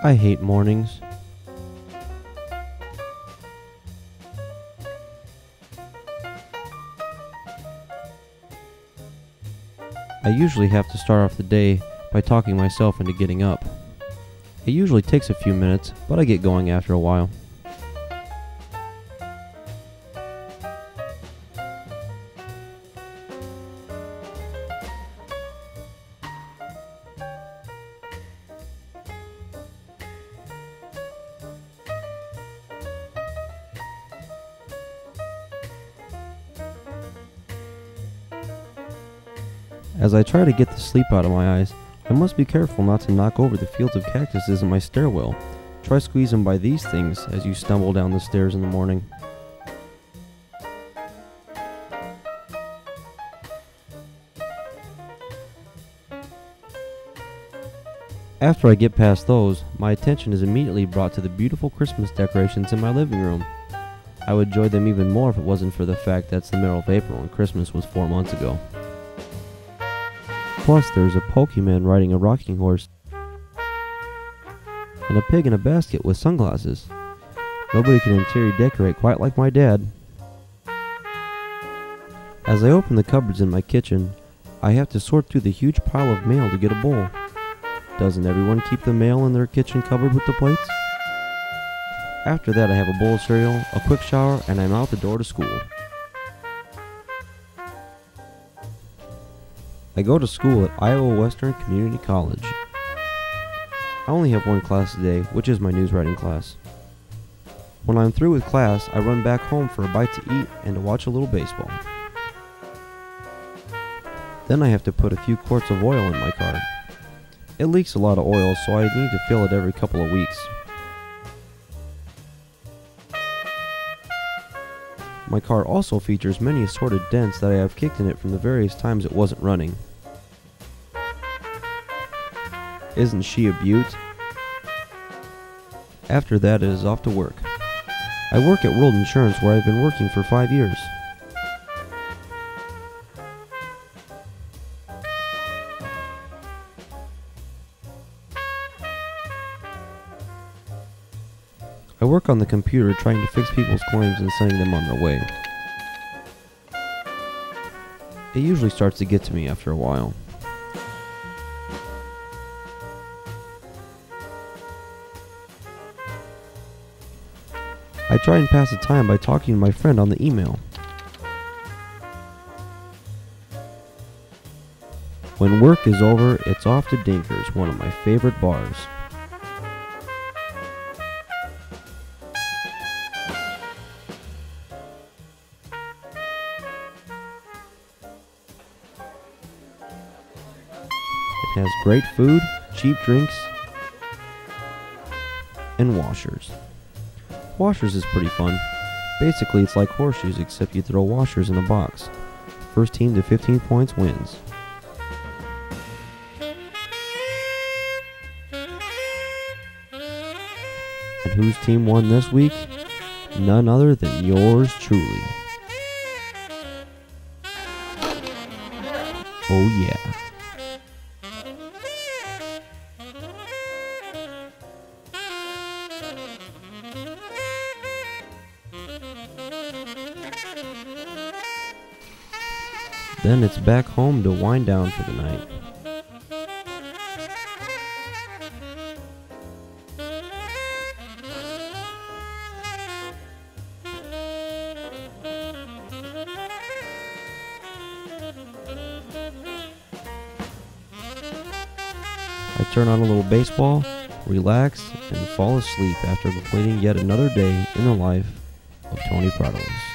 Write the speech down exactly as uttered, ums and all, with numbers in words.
I hate mornings. I usually have to start off the day by talking myself into getting up. It usually takes a few minutes, but I get going after a while. As I try to get the sleep out of my eyes, I must be careful not to knock over the fields of cactuses in my stairwell. Try squeezing by these things as you stumble down the stairs in the morning. After I get past those, my attention is immediately brought to the beautiful Christmas decorations in my living room. I would enjoy them even more if it wasn't for the fact that it's the middle of April and Christmas was four months ago. Plus, there's a Pokemon riding a rocking horse and a pig in a basket with sunglasses. Nobody can interior decorate quite like my dad. As I open the cupboards in my kitchen, I have to sort through the huge pile of mail to get a bowl. Doesn't everyone keep the mail in their kitchen cupboard with the plates? After that, I have a bowl of cereal, a quick shower, and I'm out the door to school. I go to school at Iowa Western Community College. I only have one class today, which is my news writing class. When I'm through with class, I run back home for a bite to eat and to watch a little baseball. Then I have to put a few quarts of oil in my car. It leaks a lot of oil, so I need to fill it every couple of weeks. My car also features many assorted dents that I have kicked in it from the various times it wasn't running. Isn't she a beaut? After that, it is off to work. I work at World Insurance, where I've been working for five years. I work on the computer trying to fix people's claims and sending them on their way. It usually starts to get to me after a while. I try and pass the time by talking to my friend on the email. When work is over, it's off to Dinker's, one of my favorite bars. It has great food, cheap drinks, and washers. Washers is pretty fun. Basically, it's like horseshoes, except you throw washers in a box. First team to fifteen points wins. And whose team won this week? None other than yours truly. Oh yeah. Then it's back home to wind down for the night. I turn on a little baseball, relax, and fall asleep after completing yet another day in the life of Tony Prados.